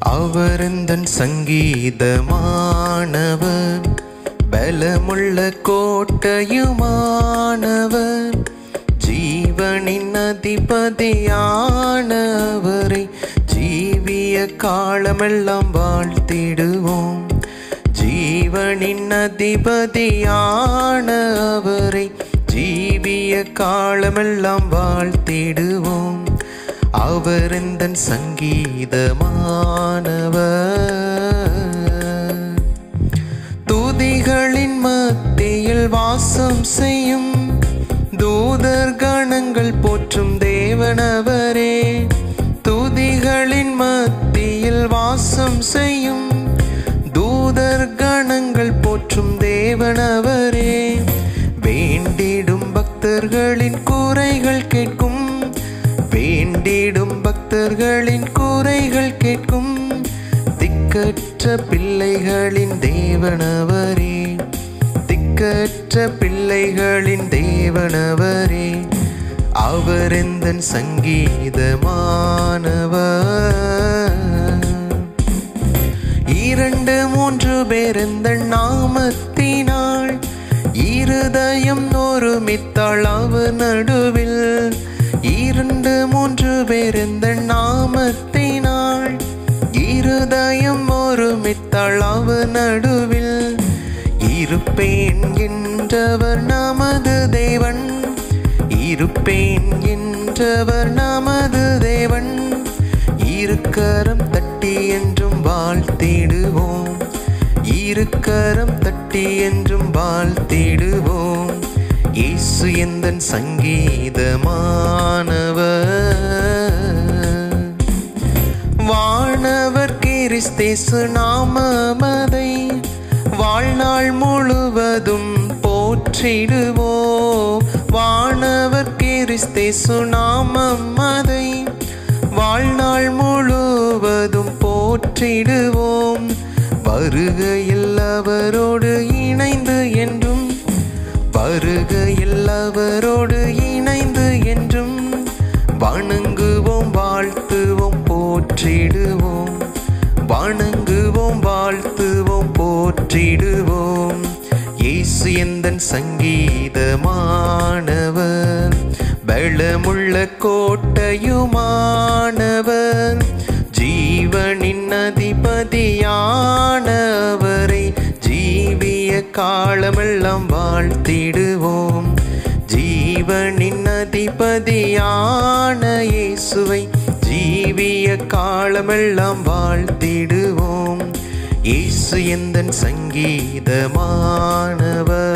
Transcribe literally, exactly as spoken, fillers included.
அவரந்தன் சங்கீதமானவர், பலமுள்ள கோட்டையுமானவர், ஜீவனின் அதிபதியானவரை ஜீவிய காலமெல்லாம் வாழ்த்திடுவோம். ஜீவனின் அதிபதியானவரை ஜீவிய காலமெல்லாம் வாழ்த்திடுவோம். அவரந்தன் சங்கீதமானவர். துதிகளின் மத்தியில் வாசம் செய்யும் தூதர் கணங்கள் போற்றும் தேவனவரே. துதிகளின் மத்தியில் வாசம் செய்யும் தூதர் கணங்கள் போற்றும் தேவனவரே. வேண்டிடும் பக்தர்களின் குறைகள் கேட்கும், வேண்டிடும் பக்தர்களின் குறைகள் கேட்கும் திக்கற்ற பிள்ளைகளின் தேவனவரே. திக்கற்ற பிள்ளைகளின் தேவனவரே. அவரந்தன் சங்கீதமானவர். இரண்டு மூன்று பேர் இந்த நாமத்தினாள் இருதயம் ஒருமித்தாள் அவர் நடுவில். இரண்டு மூன்று பேர் இந்த நாமத்தினாள் இருதயம் ஒருமித்தாள் அவர் நடுவில். இருப்பேன் என்றவர் நமது தேவன், இருப்பேன் என்றவர் நமது தேவன். இருக்கரம் தட்டி என்றும் வாழ்த்திடுவோம், இருக்கரம் தட்டி என்றும் வாழ்த்திடுவோம். இயேசு எந்தன் சங்கீதமானவர். வானவர் கிறிஸ்தேசு நாமமதை வாழ்நாள் முழுவதும் போற்றிடுவோம். வானவர் கிறிஸ்தேசு நாமமதை வாழ்நாள் முழுவதும் போற்றிடுவோம். வருகையில் அவரோடு இணைந்து என்றும், வருகையில் அவரோடு இணைந்து என்றும் வணங்குவோம் வாழ்த்துவோம் போற்றிடுவோம். வணங்குவோம் வாழ்த்துவோம் போற்றிடுவோம். இயேசு எந்தன் சங்கீதமானவர், பலமுள்ள கோட்டையுமானவர், ஜீவனின் அதிபதியானவரை ஜீவிய காலமெல்லாம் வாழ்த்திடுவோம். ஜீவனின் அதிபதியான இயேசுவை ஜீவிய காலமெல்லாம் வாழ்த்திடுவோம். இயேசு எந்தன் சங்கீதமானவர்.